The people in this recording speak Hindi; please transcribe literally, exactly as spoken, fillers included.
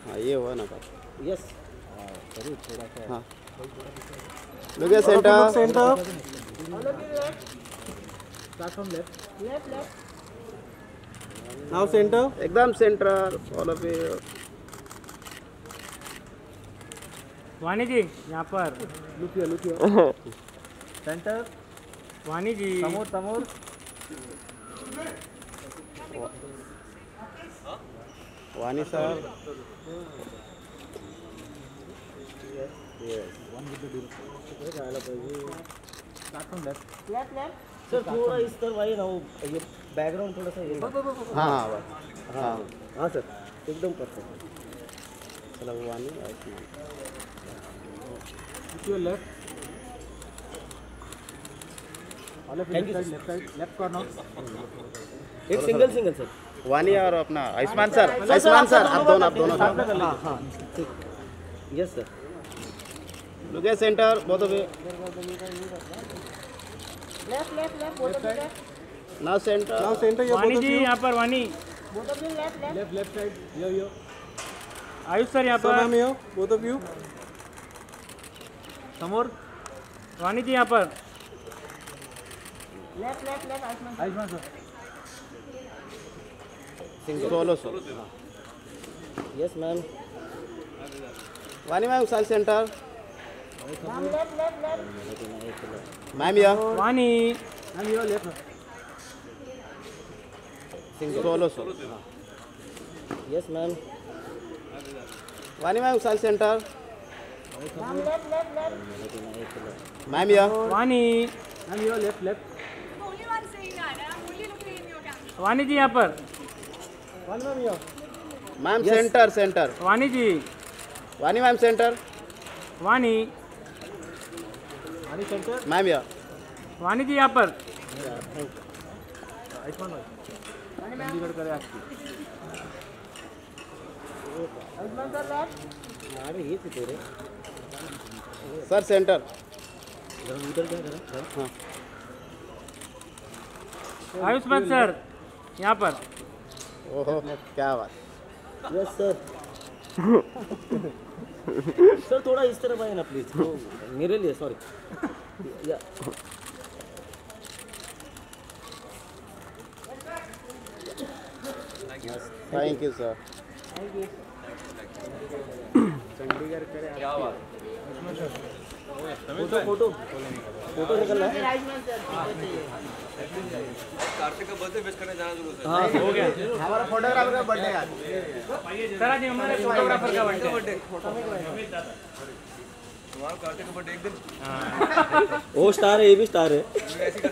हाँ ये हुआ ना बात। यस सॉरी थोड़ा सा हाँ look at center Look center. start from left left left Now center. एकदम सेंटर all of you वानी जी यहाँ पर look here look here center वानी जी समोर समोर Wani sir start from left left left sir थोड़ा इस तरफ आइए ना वो ये बैकग्राउंड थोड़ा सा ये हाँ हाँ बस हाँ हाँ सर एकदम परफेक्ट चलो वानी ऐसे look your left all of you left side left side left corner एक सिंगल सिंगल सर वानी और अपना आयुष्मान सर आयुष्मान सर आप दोनों आप दोनों हाँ हाँ ठीक yes sir look at center both of you Left, left, left, both of you left. now center Now center. Your Wani both of जी you. यहाँ पर Wani Both of you left, left. Left left side yo yo Ayush sir यहाँ Sir, पर ma'am here. Both of you. समोर वानी जी यहाँ पर Left, left, left, Ayushman. Ayushman sir solo solo yes ma'am Wani ma'am side centre Ma'am, left, left, left. Ma'am या Wani ma'am yo left solo solo yes ma'am Wani ma'am side centre Ma'am, left, left, left. Ma'am या Wani ma'am yo left left Only one saying that. I'm only looking in your camera. वानी जी यहाँ पर one ma'am yo ma'am centre centre Wani ji वानी मैम सेंटर वानी आनी सेंटर मैम या वानी जी यहाँ पर आयुष्मान भाई चंडीगढ़ करे आपकी Ayushman sir left. अरे ये थे तेरे सर सेंटर जरा उधर क्या करा हाँ आयुष्मान सर यहाँ पर ओहो क्या बात यस सर सर थोड़ा इस तरफ आए ना प्लीज तो मेरे लिए सॉरी या thank you sir photo photo photo निकलना है कार्तिक का बर्थडे विश करने जाना जरूर हाँ हो गया हमारा फोटोग्राफर का बर्थडे आज सर आज हमारे फोटोग्राफर का बर्थडे तुम्हारा कार्तिक का बर्थडे एक दिन वो स्टार है ये भी स्टार है ऐसी